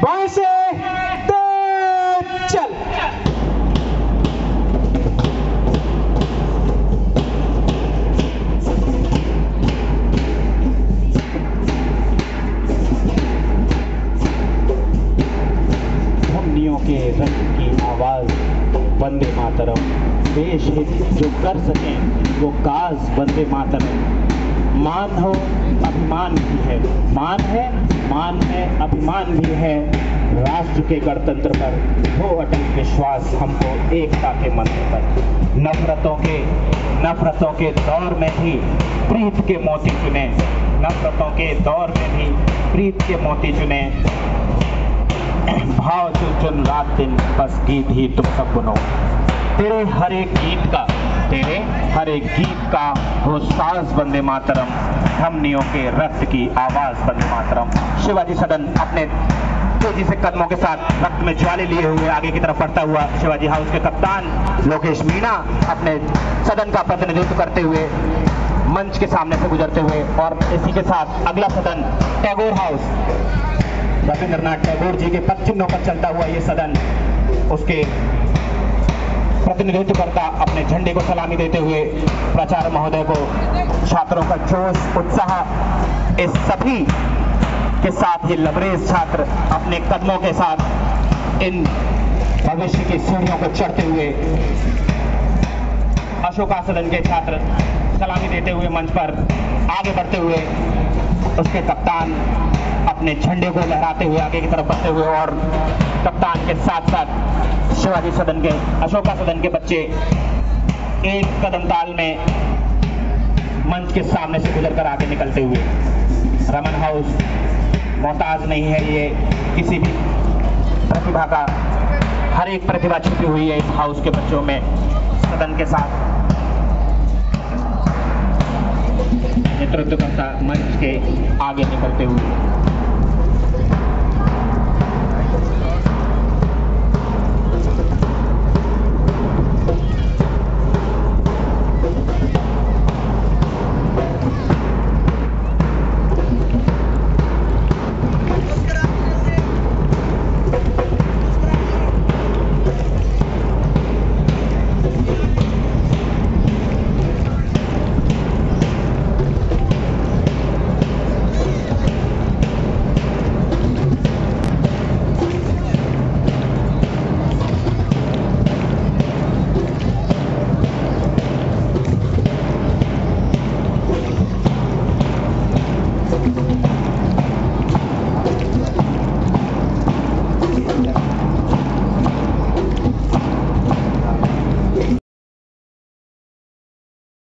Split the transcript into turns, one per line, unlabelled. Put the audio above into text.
बाएं से चल। धमनियों के रंग की आवाज वंदे मातरम। देश हित जो कर सके वो काज वंदे मातरम। मान हो अभिमान भी है, मान है अभिमान भी है। राष्ट्र के गणतंत्र पर हो अटल विश्वास हमको एकता के मंत्र पर। नफरतों के दौर में भी प्रीत के मोती चुने, नफरतों के दौर में भी प्रीत के मोती चुने। भाव चुन रात दिन बस गीत ही तुम सब बुनो। तेरे हर एक गीत का हो साज वंदे मातरम। धमनियों के रक्त की आवाज वंदे मातरम। शिवाजी सदन अपने तेजी से कदमों के साथ रक्त में ज्वाले लिए हुए आगे की तरफ बढ़ता हुआ शिवाजी हाउस के कप्तान लोकेश मीणा अपने सदन का प्रतिनिधित्व करते हुए मंच के सामने से गुजरते हुए, और इसी के साथ अगला सदन टैगोर हाउस, रविंद्रनाथ टैगोर जी के पद चिन्हों पर चलता हुआ ये सदन उसके प्रतिनिधित्व करता अपने झंडे को सलामी देते हुए प्राचार्य महोदय को, छात्रों का जोश उत्साह, इस सभी के साथ ही लबरेज छात्र अपने कदमों के साथ इन भविष्य की सीढ़ियों को चढ़ते हुए, अशोका सदन के छात्र सलामी देते हुए मंच पर आगे बढ़ते हुए, उसके कप्तान अपने झंडे को लहराते हुए आगे की तरफ बढ़ते हुए, और कप्तान के साथ साथ शिवाजी सदन के, अशोका सदन के बच्चे एक कदम ताल में मंच के सामने से गुजर कर आगे निकलते हुए। रमन हाउस मोहताज नहीं है, ये किसी भी प्रतिभा का, हर एक प्रतिभा छुपी हुई है इस हाउस के बच्चों में। सदन के साथ नेतृत्व करता मंच के आगे निकलते हुए